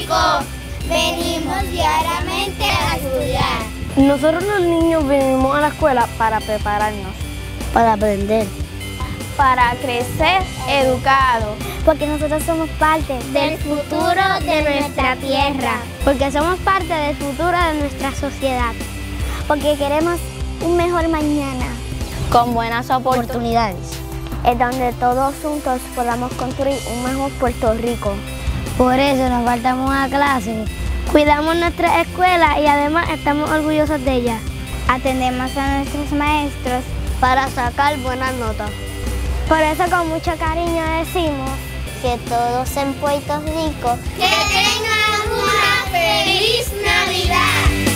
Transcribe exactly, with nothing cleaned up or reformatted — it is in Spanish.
Rico. Venimos diariamente a estudiar. Nosotros los niños venimos a la escuela para prepararnos, para aprender, para crecer educados. Porque nosotros somos parte del futuro de nuestra tierra. Porque somos parte del futuro de nuestra sociedad. Porque queremos un mejor mañana. Con buenas oportunidades. Es donde todos juntos podamos construir un mejor Puerto Rico. Por eso nos faltamos a clase. Cuidamos nuestra escuela y además estamos orgullosos de ella. Atendemos a nuestros maestros para sacar buenas notas. Por eso con mucho cariño decimos que todos en Puerto Rico que tengan una feliz Navidad.